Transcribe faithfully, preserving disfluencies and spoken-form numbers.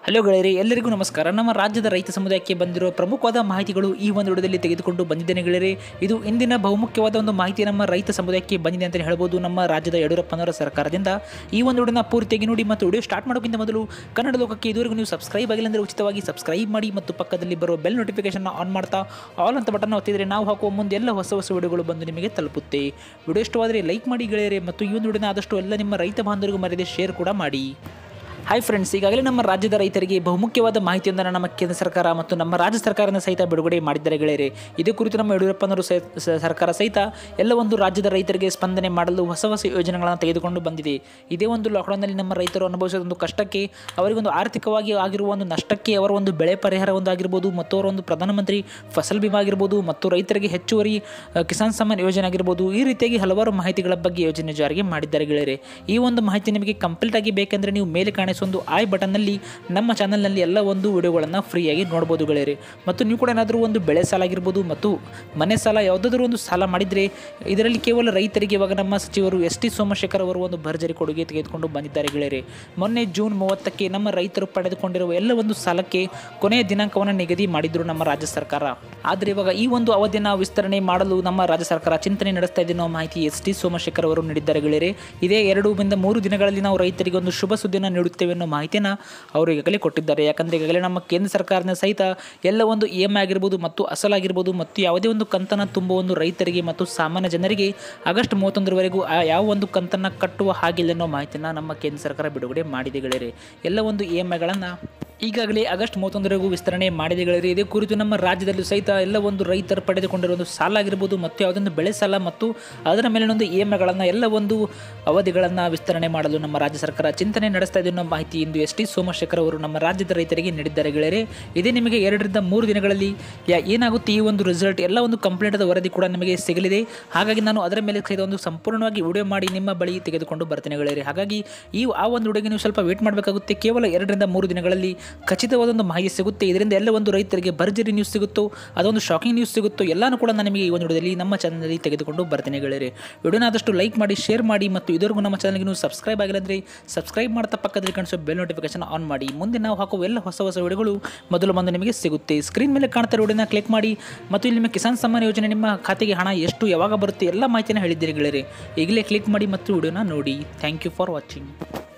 Hello ಗೆಳೆಯರೇ, ಎಲ್ಲರಿಗೂ ನಮಸ್ಕಾರ. ನಮ್ಮ ರಾಜ್ಯದ ರೈತ ಸಮುದಾಯಕ್ಕೆ ಬಂದಿರುವ ಪ್ರಮುಖವಾದ ಮಾಹಿತಿಗಳು ಈ ಒಂದು ವಿಡಿಯೋದಲ್ಲಿ ತೆಗೆದುಕೊಂಡು ಬಂದಿದ್ದೇನೆ ಗೆಳೆಯರೇ. ಇದು ಇಂದಿನ ಬಹುಮುಖ್ಯವಾದ ಒಂದು ಮಾಹಿತಿ ನಮ್ಮ ರೈತ ಸಮುದಾಯಕ್ಕೆ ಬಂದಿದೆ ಅಂತ ಹೇಳ್ಬೋದು. ನಮ್ಮ ರಾಜ್ಯದ ಯಡಿಯೂರಪ್ಪನವರ ಸರ್ಕಾರದಿಂದ ಈ ಒಂದು ವಿಡಿಯೋನ ಪೂರ್ತಿಯಾಗಿ ನೋಡಿ. ಮತ್ತು ವಿಡಿಯೋ ಸ್ಟಾರ್ಟ್ ಮಾಡೋಕ್ಕಿಂತ ಮೊದಲು ಕನ್ನಡ ಲೋಕಕ್ಕೆ ಇದುವರೆಗೂ ನೀವು ಸಬ್ಸ್ಕ್ರೈಬ್ ಆಗಿಲ್ಲ ಅಂದರೆ ಉಚಿತವಾಗಿ ಸಬ್ಸ್ಕ್ರೈಬ್ ಮಾಡಿ ಮತ್ತು ಪಕ್ಕದಲ್ಲಿ ಬರುವ ಬೆಲ್ ನೋಟಿಫಿಕೇಶನ್ ಆನ್ ಮಾಡ್ತಾ ಆಲ್ ಅಂತ ಬಟನ್ ಒತ್ತಿದರೆ ನಾವು ಹಾಕುವ ಮುಂದೆ ಎಲ್ಲ ಹೊಸ ಹೊಸ ವಿಡಿಯೋಗಳು ಬಂದು ನಿಮಗೆ ತಲುಪುತ್ತೆ. ವಿಡಿಯೋ ಇಷ್ಟವಾದರೆ ಲೈಕ್ ಮಾಡಿ ಗೆಳೆಯರೇ, ಮತ್ತು ಈ ಒಂದು ವಿಡಿಯೋನ ಆದಷ್ಟು ಎಲ್ಲ ನಿಮ್ಮ ರೈತ ಬಾಂಧವರಿಗೂ ಮರೆಯದೆ ಶೇರ್ ಕೂಡ ಮಾಡಿ. ಹಾಯ್ ಫ್ರೆಂಡ್ಸ್, ಈಗಾಗಲೇ ನಮ್ಮ ರಾಜ್ಯದ ರೈತರಿಗೆ ಬಹುಮುಖ್ಯವಾದ ಮಾಹಿತಿಯೊಂದನ್ನು ನಮ್ಮ ಕೇಂದ್ರ ಸರ್ಕಾರ ಮತ್ತು ನಮ್ಮ ರಾಜ್ಯ ಸರ್ಕಾರದಿಂದ ಸಹಿತ ಬಿಡುಗಡೆ ಮಾಡಿದ್ದಾರೆ ಗೆಳೆಯರೇ. ಇದೇ ಕುರಿತು ನಮ್ಮ ಯಡಿಯೂರಪ್ಪನವರು ಸರ್ಕಾರ ಸಹಿತ ಎಲ್ಲ ಒಂದು ರಾಜ್ಯದ ರೈತರಿಗೆ ಸ್ಪಂದನೆ ಮಾಡಲು ಹೊಸ ಹೊಸ ಯೋಜನೆಗಳನ್ನು ತೆಗೆದುಕೊಂಡು ಬಂದಿದೆ. ಇದೇ ಒಂದು ಲಾಕ್ಡೌನ್ನಲ್ಲಿ ನಮ್ಮ ರೈತರು ಅನುಭವಿಸಿದ ಒಂದು ಕಷ್ಟಕ್ಕೆ, ಅವರಿಗೊಂದು ಆರ್ಥಿಕವಾಗಿ ಆಗಿರುವ ಒಂದು ನಷ್ಟಕ್ಕೆ ಅವರ ಒಂದು ಬೆಳೆ ಪರಿಹಾರ ಒಂದು ಆಗಿರ್ಬೋದು, ಮತ್ತು ಅವರ ಒಂದು ಪ್ರಧಾನಮಂತ್ರಿ ಫಸಲ್ ಬಿಮಾ ಆಗಿರ್ಬೋದು, ಮತ್ತು ರೈತರಿಗೆ ಹೆಚ್ಚುವರಿ ಕಿಸಾನ್ ಸಮ್ಮಾನ್ ಯೋಜನೆ ಆಗಿರ್ಬೋದು, ಈ ರೀತಿಯಾಗಿ ಹಲವಾರು ಮಾಹಿತಿಗಳ ಬಗ್ಗೆ ಯೋಜನೆ ಜಾರಿಗೆ ಮಾಡಿದ್ದಾರೆ ಗೆಳೆಯರೇ. ಈ ಒಂದು ಮಾಹಿತಿ ನಿಮಗೆ ಕಂಪ್ಲೀಟ್ ಆಗಿ ಬೇಕೆಂದರೆ ನೀವು ಮೇಲೆ ಕಾಣಿಸುವ ಒಂದು ಐ ಬಟನ್ನಲ್ಲಿ ನಮ್ಮ ಚಾನಲ್ನಲ್ಲಿ ಎಲ್ಲ ಒಂದು ವಿಡಿಯೋಗಳನ್ನು ಫ್ರೀಯಾಗಿ ನೋಡ್ಬೋದು ಗೆಳೆಯರೇ. ಮತ್ತು ನೀವು ಕೂಡ ಏನಾದರೂ ಒಂದು ಬೆಳೆ ಸಾಲ ಆಗಿರ್ಬೋದು ಮತ್ತು ಮನೆ ಸಾಲ ಯಾವುದಾದ್ರೂ ಒಂದು ಸಾಲ ಮಾಡಿದರೆ, ಇದರಲ್ಲಿ ಕೇವಲ ರೈತರಿಗೆ ಇವಾಗ ನಮ್ಮ ಸಚಿವರು ಎಸ್ ಟಿ ಸೋಮಶೇಖರ್ ಅವರು ಒಂದು ಭರ್ಜರಿ ಕೊಡುಗೆ ತೆಗೆದುಕೊಂಡು ಬಂದಿದ್ದಾರೆ ಗೆಳೆಯರೇ. ಮೊನ್ನೆ ಜೂನ್ ಮೂವತ್ತಕ್ಕೆ ನಮ್ಮ ರೈತರು ಪಡೆದುಕೊಂಡಿರುವ ಎಲ್ಲ ಒಂದು ಸಾಲಕ್ಕೆ ಕೊನೆಯ ದಿನಾಂಕವನ್ನು ನಿಗದಿ ಮಾಡಿದ್ರು ನಮ್ಮ ರಾಜ್ಯ ಸರ್ಕಾರ. ಆದರೆ ಇವಾಗ ಈ ಒಂದು ಅವಧಿಯನ್ನು ವಿಸ್ತರಣೆ ಮಾಡಲು ನಮ್ಮ ರಾಜ್ಯ ಸರ್ಕಾರ ಚಿಂತನೆ ನಡೆಸ್ತಾ ಇದೆ ಅನ್ನೋ ಮಾಹಿತಿ ಎಸ್ ಟಿ ಸೋಮಶೇಖರ್ ಅವರು ನೀಡಿದ್ದಾರೆ ಗೆಳೆಯರೇ. ಇದೇ ಎರಡರಿಂದ ಮೂರು ದಿನಗಳಲ್ಲಿ ನಾವು ರೈತರಿಗೆ ಒಂದು ಶುಭ ಸುದ್ದಿಯನ್ನು ನೀಡುತ್ತೇವೆ ಅನ್ನೋ ಮಾಹಿತಿಯನ್ನು ಅವರು ಈಗಾಗಲೇ ಕೊಟ್ಟಿದ್ದಾರೆ. ಯಾಕಂದರೆ ಈಗಾಗಲೇ ನಮ್ಮ ಕೇಂದ್ರ ಸರ್ಕಾರದ ಸಹಿತ ಎಲ್ಲ ಒಂದು ಇ ಎಮ್ ಐ ಆಗಿರ್ಬೋದು ಮತ್ತು ಅಸಲಾಗಿರ್ಬೋದು ಮತ್ತು ಯಾವುದೇ ಒಂದು ಕಂತನ್ನು ತುಂಬುವ ಒಂದು ರೈತರಿಗೆ ಮತ್ತು ಸಾಮಾನ್ಯ ಜನರಿಗೆ ಆಗಸ್ಟ್ ಮೂವತ್ತೊಂದರವರೆಗೂ ಯಾವ ಒಂದು ಕಂತನ್ನು ಕಟ್ಟುವ ಹಾಗಿಲ್ಲ ಅನ್ನೋ ಮಾಹಿತಿಯನ್ನು ನಮ್ಮ ಕೇಂದ್ರ ಸರ್ಕಾರ ಬಿಡುಗಡೆ ಮಾಡಿದೆ ಗೆಳೆಯರೇ. ಎಲ್ಲ ಒಂದು ಇ ಎಮ್ ಐಗಳನ್ನು ಈಗಾಗಲೇ ಆಗಸ್ಟ್ ಮೂವತ್ತೊಂದರವರೆಗೂ ವಿಸ್ತರಣೆ ಮಾಡಿದೆ ಗೆಳೆಯರೇ. ಇದೇ ಕುರಿತು ನಮ್ಮ ರಾಜ್ಯದಲ್ಲೂ ಸಹಿತ ಎಲ್ಲ ಒಂದು ರೈತರು ಪಡೆದುಕೊಂಡಿರುವ ಒಂದು ಸಾಲ ಆಗಿರ್ಬೋದು ಮತ್ತು ಯಾವುದೊಂದು ಬೆಳೆ ಸಾಲ ಮತ್ತು ಅದರ ಮೇಲಿನೊಂದು ಇ ಎಮ್ ಐಗಳನ್ನು ಎಲ್ಲ ಒಂದು ಅವಧಿಗಳನ್ನು ವಿಸ್ತರಣೆ ಮಾಡಲು ನಮ್ಮ ರಾಜ್ಯ ಸರ್ಕಾರ ಚಿಂತನೆ ನಡೆಸ್ತಾ ಇದೆ ಅನ್ನೋ ಮಾಹಿತಿ ಇಂದು ಎಸ್ ಟಿ ಸೋಮಶೇಖರ್ ಅವರು ನಮ್ಮ ರಾಜ್ಯದ ರೈತರಿಗೆ ನೀಡಿದ್ದಾರೆ ಗೆಳೆಯರೇ. ಇದೇ ನಿಮಗೆ ಎರಡರಿಂದ ಮೂರು ದಿನಗಳಲ್ಲಿ ಏನಾಗುತ್ತೆ ಈ ಒಂದು ರಿಸಲ್ಟ್ ಎಲ್ಲ ಒಂದು ಕಂಪ್ಲೀಟ್ ಆದ ವರದಿ ಕೂಡ ನಿಮಗೆ ಸಿಗಲಿದೆ. ಹಾಗಾಗಿ ನಾನು ಅದರ ಮೇಲೆ ಸಹಿತ ಒಂದು ಸಂಪೂರ್ಣವಾಗಿ ವಿಡಿಯೋ ಮಾಡಿ ನಿಮ್ಮ ಬಳಿ ತೆಗೆದುಕೊಂಡು ಬರ್ತೇನೆ ಗೆಳೆಯರೇ. ಹಾಗಾಗಿ ಈ ಆ ಒಂದು ವಿಡಿಯೋಗೆ ನೀವು ಸ್ವಲ್ಪ ವೇಟ್ ಮಾಡಬೇಕಾಗುತ್ತೆ. ಕೇವಲ ಎರಡರಿಂದ ಮೂರು ದಿನಗಳಲ್ಲಿ ಖಚಿತವಾದ ಒಂದು ಮಾಹಿತಿ ಸಿಗುತ್ತೆ. ಇದರಿಂದ ಎಲ್ಲ ಒಂದು ರೈತರಿಗೆ ಭರ್ಜರಿ ನ್ಯೂಸ್ ಸಿಗುತ್ತೋ, ಅದೊಂದು ಶಾಕಿಂಗ್ ನ್ಯೂಸ್ ಸಿಗುತ್ತೋ, ಎಲ್ಲಾನು ಕೂಡ ನಾನು ನಿಮಗೆ ಈ ಒಂದು ವಿಡಿಯೋದಲ್ಲಿ ನಮ್ಮ ಚಾನಲ್ನಲ್ಲಿ ತೆಗೆದುಕೊಂಡು ಬರ್ತೇನೆ ಗೆಳೆಯರೇ. ವಿಡಿಯೋನ ಆದಷ್ಟು ಲೈಕ್ ಮಾಡಿ, ಶೇರ್ ಮಾಡಿ, ಮತ್ತು ಇದುವರೆಗೂ ನಮ್ಮ ಚಾನಲ್ಗೆ ನೀವು ಸಬ್ಸ್ಕ್ರೈಬ್ ಆಗಿಲ್ಲ ಅಂದರೆ ಸಬ್ಸ್ಕ್ರೈಬ್ ಮಾಡ್ತಾ ಪಕ್ಕದಲ್ಲಿ ಕಾಣಿಸೋ ಬೆಲ್ ನೋಟಿಫಿಕೇಶನ್ ಆನ್ ಮಾಡಿ. ಮುಂದೆ ನಾವು ಹಾಕುವ ಎಲ್ಲ ಹೊಸ ಹೊಸ ವಿಡಿಯೋಗಳು ಮೊದಲು ಬಂದು ನಿಮಗೆ ಸಿಗುತ್ತೆ. ಸ್ಕ್ರೀನ್ ಮೇಲೆ ಕಾಣ್ತಾ ವಿಡಿಯೋನ ಕ್ಲಿಕ್ ಮಾಡಿ, ಮತ್ತು ಇಲ್ಲಿ ನಿಮ್ಮ ಕಿಸಾನ್ ಸಮ್ಮಾನ್ ಯೋಜನೆ ನಿಮ್ಮ ಖಾತೆಗೆ ಹಣ ಎಷ್ಟು ಯಾವಾಗ ಬರುತ್ತೆ ಎಲ್ಲ ಮಾಹಿತಿನ ಹೇಳಿದ್ದೀರಿ ಗೆಳೆಯರೇ. ಈಗಲೇ ಕ್ಲಿಕ್ ಮಾಡಿ ಮತ್ತು ವಿಡಿಯೋನ ನೋಡಿ. Thank you for watching.